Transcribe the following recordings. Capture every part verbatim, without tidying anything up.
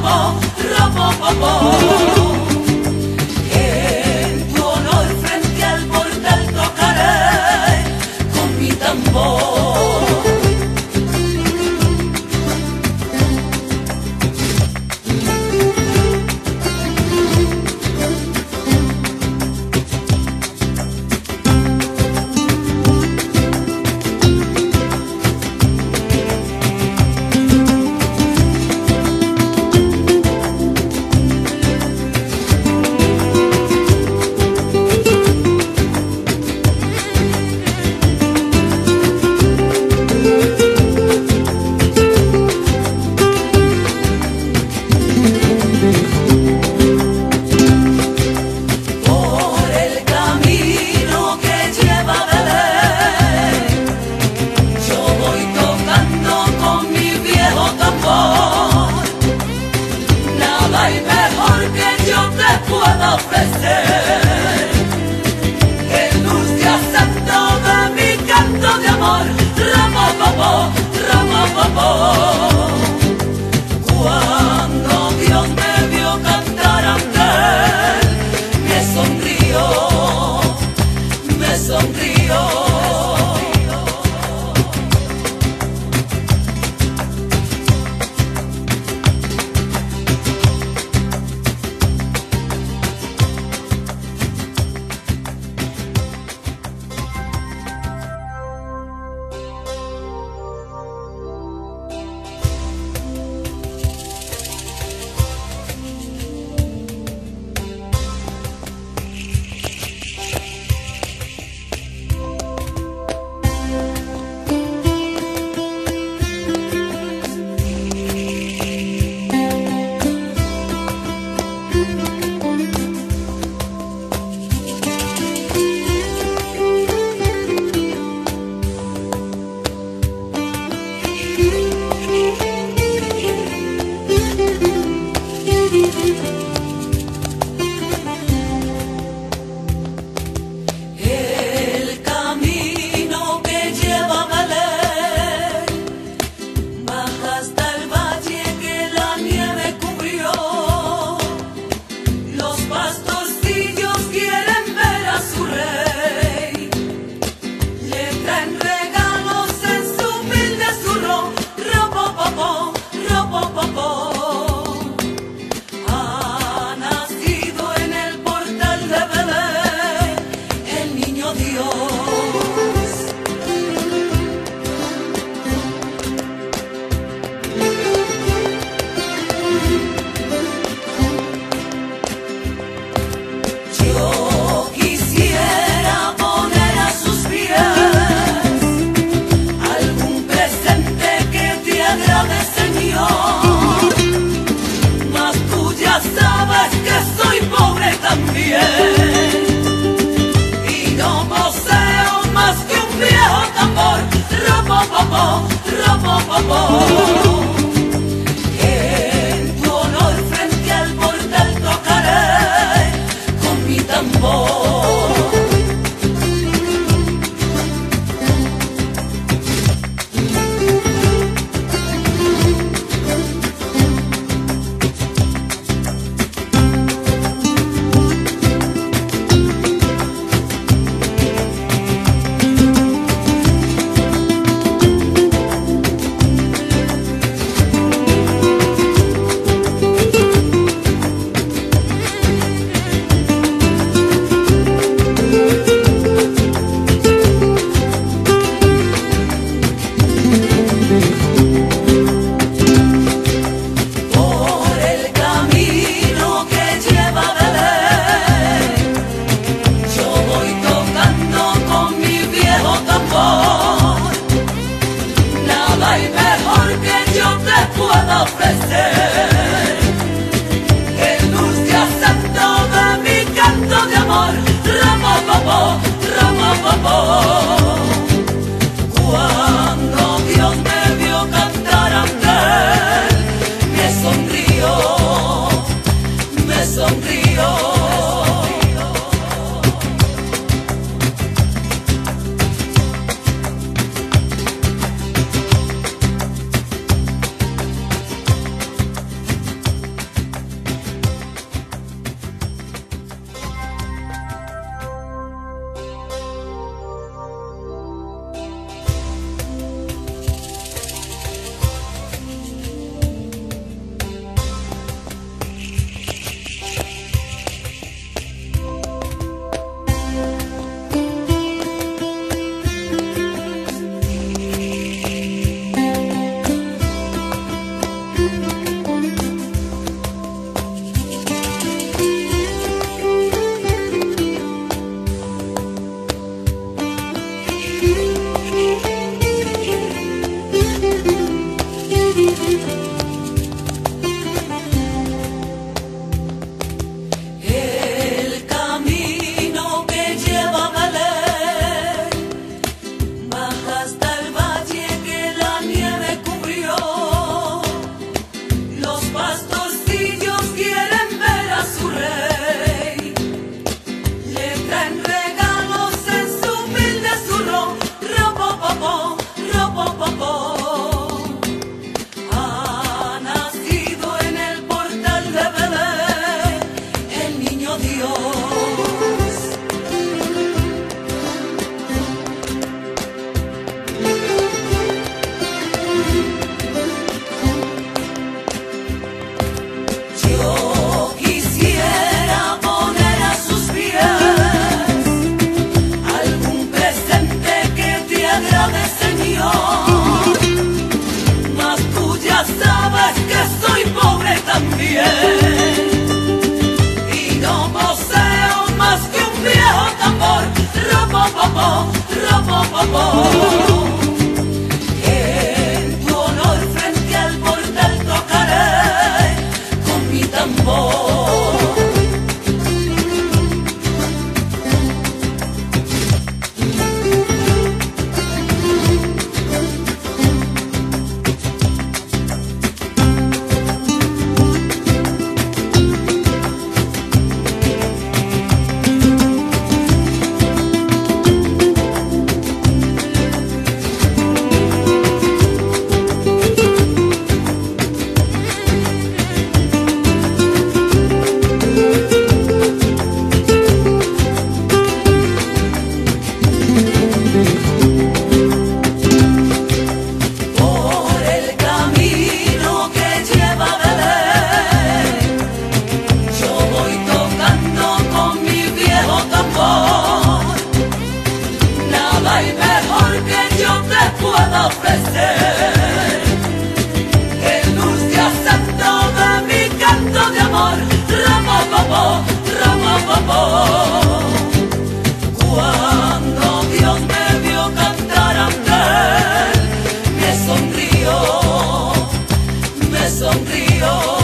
En tu honor frente al portal tocaré con mi tambor. Ofrecer el dulce acento de mi canto de amor, Ramopopo, Ramopopo. Cuando Dios me vio cantar ante él, me sonrió, me sonrió. Y no poseo más que un viejo tambor, Ramopopo, Ramopopo. En tu honor frente al portal tocaré con mi tambor. Ofrecer el dulce acento de mi canto de amor, Ramopopo, Ramopopo. Cuando Dios me vio cantar ante él, me sonrió, me sonrió. Yo quisiera poner a sus pies algún presente que te agrade, Señor, mas tú ya sabes que soy pobre también y no poseo más que un viejo tambor, ropopopo, ropopopo. En tu honor frente al portal tocaré con mi tambor. Ofrecer el dulce acento de mi canto de amor, ropopopo, ropopopo. Cuando Dios me vio cantar ante él, me sonrió, me sonrió.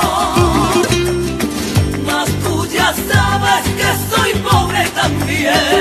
Señor, mas tú ya sabes que soy pobre también